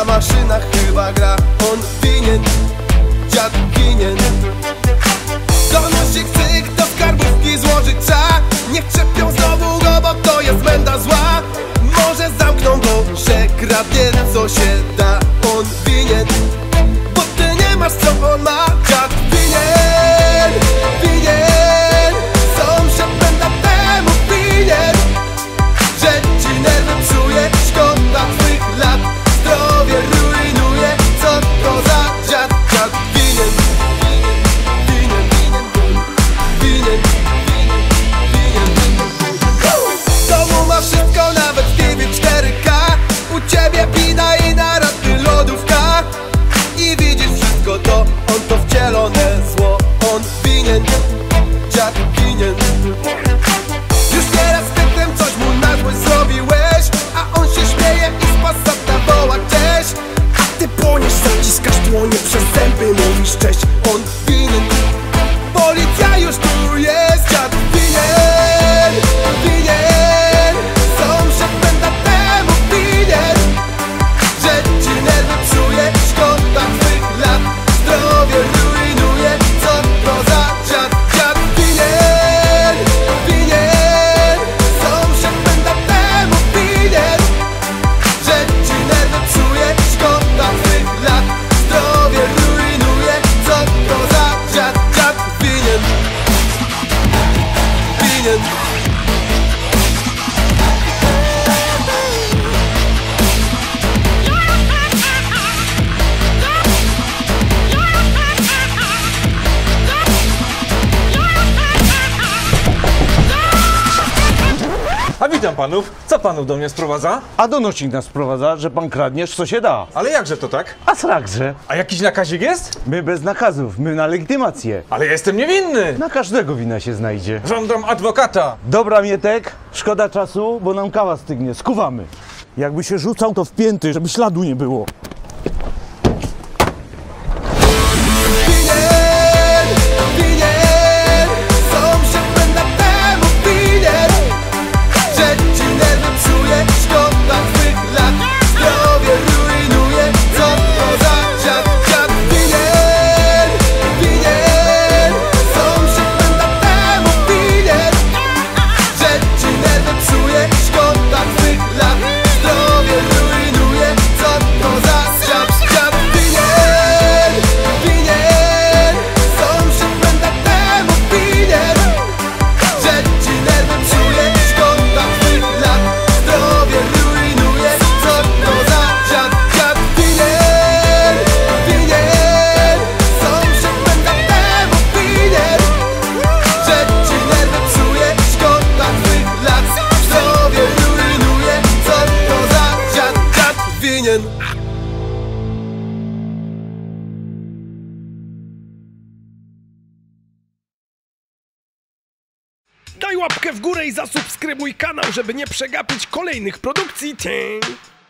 na maszynach chyba gra. On winien, dziad winien. Donosi chcyk, do skarbówki złożyć trzeba. Niech czepią znowu go, bo to jest menda zła. Może zamkną go, że kradnie co się da. On winien, bo ty nie masz co on ma. Dziad winien, winien. Sąsiad menda temu winien, że ci nerwy psuje. Szkoda twych lat, zdrowie rujnuje. Co to za dziad? Dziad winien, winien, winien, winien. W domu ma wszystko, nawet TV 4K. U ciebie wina i na raty lodówka. I widzisz wszystko to, on to wcielone zło. On winien, dziad winien. Już nieraz pytem coś mu na złość zrobiłeś, a on się śmieje i z Passata woła cześć. A ty płoniesz, zaciskasz dłonie, przez zęby mówisz cześć. On winien, policja już tu jest. Dziad winien, winien. Sąsiad menda temu winien, że ci nerwy psuje. Szkoda twych lat, zdrowie rujnuje. Co to za dziad? Dziad winien, winien. Sąsiad menda temu winien, że ci nerwy psuje. Szkoda twych lat, zdrowie rujnuje. Co to za dziad? Dziad winien, winien. A witam panów. Co panów do mnie sprowadza? A donosik nas sprowadza, że pan kradniesz co się da. Ale jakże to tak? A srakże. A jakiś nakazik jest? My bez nakazów, my na legitymację. Ale ja jestem niewinny! Na każdego wina się znajdzie. Żądam adwokata! Dobra, Mietek, szkoda czasu, bo nam kawa stygnie. Skuwamy. Jakby się rzucał, to w pięty, żeby śladu nie było. Winien, winien. Sąsiad menda temu winien, że ci nerwy psuje. Szkoda twych lat, zdrowie rujnuje. Co to za dziad? Dziad winien, winien. Sąsiad menda temu winien, że ci nerwy psuje. Szkoda twych lat, zdrowie rujnuje. Co to za dziad? Dziad winien, winien. Sąsiad menda temu winien, że ci nerwy psuje. Szkoda twych lat, zdrowie rujnuje. Co to za dziad? Dziad winien, winien. Sąsiad menda temu winien, że ci nerwy psuje. Szkoda twych lat, zdrowie rujnuje. Co to za dziad? Dziad winien. Daj łapkę w górę i zasubskrybuj kanał, żeby nie przegapić kolejnych produkcji.